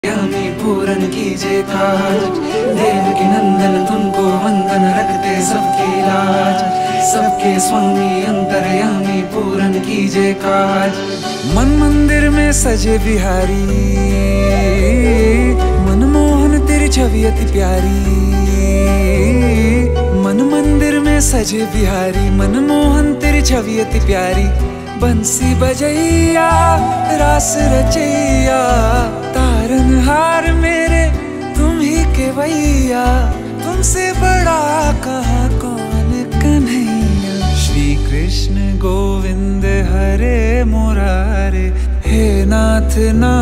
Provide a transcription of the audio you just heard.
यामी पूरन कीजिए काज, देवकी नंदन तुमको वंदन रखते सबकी लाज। सबके स्वामी अंतर्यामी पूरन कीजिए काज। मन मंदिर में सजे बिहारी, मनमोहन तेरी छवि अति प्यारी। मन मंदिर में सजे बिहारी, मनमोहन तेरी छवि अति प्यारी। बंसी बजैया रास रचैया, तारनहार मेरे तुम ही केवैया। तुमसे बड़ा कहाँ कौन कन्हैया। श्री कृष्ण गोविंद हरे मुरारे, हे नाथ ना